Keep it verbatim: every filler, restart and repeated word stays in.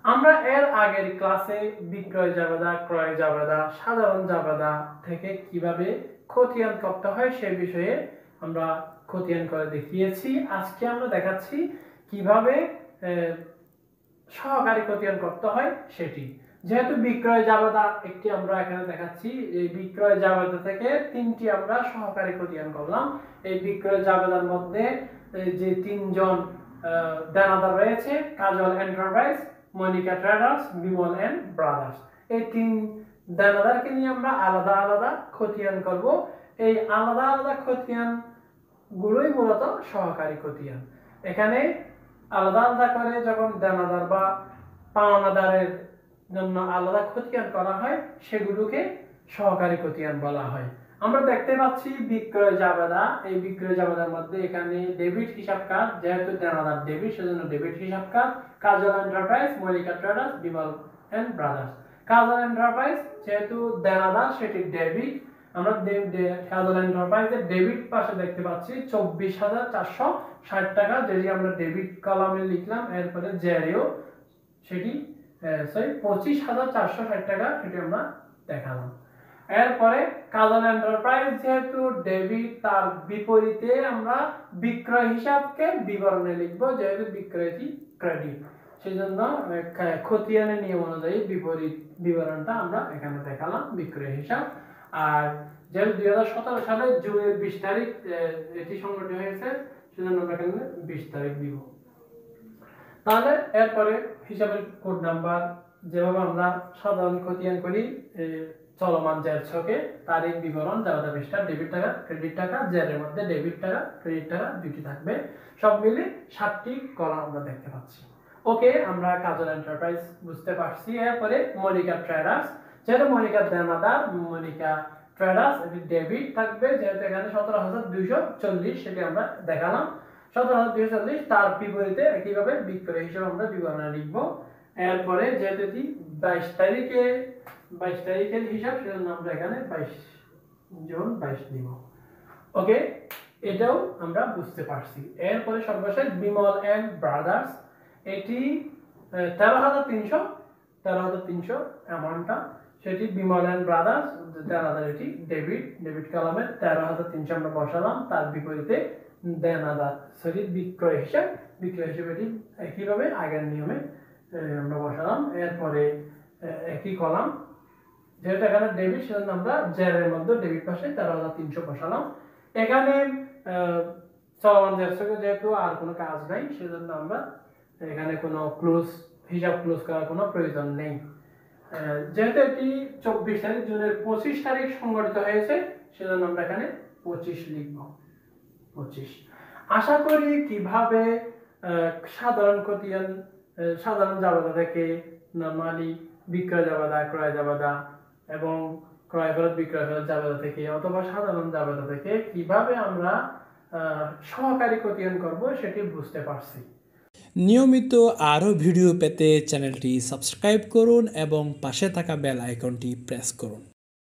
আমরা এর আগের ক্লাসে বিক্রয় জাবেদা, ক্রয় জাবেদা, সাধারণ জাবেদা থেকে কিভাবে খতিয়ান করতে হয় সে বিষয়ে আমরা খতিয়ান করে দেখিয়েছি। আজকে আমরা দেখাচ্ছি কিভাবে সহকারী খতিয়ান করতে হয় সেটি। যেহেতু বিক্রয় জাবেদা একটি আমরা এখানে দেখাচ্ছি, এই বিক্রয় জাবেদা থেকে তিনটি আমরা সহকারী খতিয়ান করলাম। এই বিক্রয় জাবেদার মধ্যে যে তিনজন দেনাদার রয়েছে, Kajal enterprise, Monika traders, Bimal and brothers, এই তিন দেনাদারকে নিয়ে আমরা আলাদা আলাদা খতিয়ান করব। এই আলাদা আলাদা খতিয়ান গুলোই মূলত সহকারী খতিয়ান। এখানে আলাদা আলাদা করে যখন দেনাদার বা পাওনাদারের জন্য আলাদা খতিয়ান করা হয় সেগুলোকে সহকারী খতিয়ান বলা হয়। আমরা দেখতে পাচ্ছি বিক্রয় জাবেদা, এই বিক্রয় জাবেদার মধ্যে এখানে ডেবিট হিসাব কার্ড, যেহেতু দেনাদার ডেবিট সেজন্য ডেবিট হিসাব কার্ড, Kajal enterprise, Monika traders, Bimal and brothers. Kajal enterprise যেহেতু দেনাদার সেটি ডেবিট, আমরা কাজল এন্টারপ্রাইজের ডেবিট পাশে দেখতে পাচ্ছি চব্বিশ হাজার চারশো ষাট টাকা, যেটি আমরা ডেবিট কলামে লিখলাম। এরপরে জেরেও সেটি সরি পঁচিশ হাজার চারশো ষাট টাকা, সেটি আমরা দেখালাম। এরপরে কাজল এন্টারপ্রাইজ যেহেতু ডেবিট, তার বিপরীতে আমরা বিক্রয় হিসাবকে বিবরণে লিখব, যেহেতু বিক্রয়টি ক্রেডিট, সেজন্য খতিয়ানের নিয়ম অনুযায়ী বিপরীত বিবরণটা আমরা এখানে দেখালাম বিক্রয় হিসাব। আর যেহেতু দুই হাজার সতেরো সালে জুনের বিশ তারিখ এটি সংগঠিত হয়েছে, সেজন্য আমরা এখানে বিশ তারিখ দিব। তাহলে এরপরে হিসাবের কোড নাম্বার, যেভাবে আমরা সাধারণ খতিয়ান করি চলমান জের ছকে, তারিখ বিবরণ, জাবেদা পৃষ্ঠা, ডেবিট টাকা, ক্রেডিট টাকা, জেরের মধ্যে ডেবিট টাকা, ক্রেডিট টাকা দুটি থাকবে, সব মিলে সাতটি কলাম আমরা দেখতে পাচ্ছি। ওকে, আমরা কাজল এন্টারপ্রাইজ বুঝতে পারছি। এরপরে মনিকা ট্রেডার্স, যেহেতু মনিকা দেনাদার, মনিকা ট্রেডার্স এটি ডেবিট থাকবে, যেহেতু এখানে সতেরো হাজার দুইশো চল্লিশ সেটি আমরা দেখালাম, সতেরো হাজার দুইশো চল্লিশ। তার বিপরীতে একইভাবে বিক্রয় হিসেবে আমরা বিবরণে লিখবো। এরপরে যেহেতু এটি বাইশ তারিখে বাইশ তারিখের হিসাব, সেজন্য আমরা এখানে বাইশ জুন বাইশ দিব। ওকে, এটাও আমরা বুঝতে পারছি। এরপরে সর্বশেষ বিমল এন্ড ব্রাদার্স, এটি তেরো হাজার তিনশো তেরো হাজার তিনশো অ্যামাউন্টটা, সেটি বিমল এন্ড ব্রাদার্স দেনাদার, এটি ডেবিট, ডেবিট কলামে তেরো হাজার তিনশো আমরা বসালাম। তার বিপরীতে দেনাদার সরি বিক্রয় হিসাব, বিক্রয় হিসাবে এটি একইভাবে আগের নিয়মে আমরা বসালাম। এরপরে একই কলাম, যেহেতু এখানে ডেবিট সেজন্য আমরা জেরের মধ্যে ডেবিট পাশে তেরো হাজার তিনশো বসালাম। এখানে চলমান জের ছকে যেহেতু আর কোনো কাজ নাই, সেজন্য আমরা এখানে কোনো ক্লোজ হিসাব ক্লোজ করার কোনো প্রয়োজন নেই। যেহেতু এটি চব্বিশ তারিখ জুনের পঁচিশ তারিখ সংগঠিত হয়েছে, সেজন্য আমরা এখানে পঁচিশ লিখব, পঁচিশ। আশা করি কিভাবে সাধারণ খতিয়ান, সাধারণ জাবেদা থেকে নরমালি বিক্রয় জাবেদা, ক্রয় জাবেদা এবং ক্রয় ফেরত বিক্রয় ফেরত জাবেদা থেকে অথবা সাধারণ জাবেদা থেকে কিভাবে আমরা সহকারী খতিয়ান করব সেটি বুঝতে পারছি। নিয়মিত আরও ভিডিও পেতে চ্যানেলটি সাবস্ক্রাইব করুন এবং পাশে থাকা বেল আইকনটি প্রেস করুন।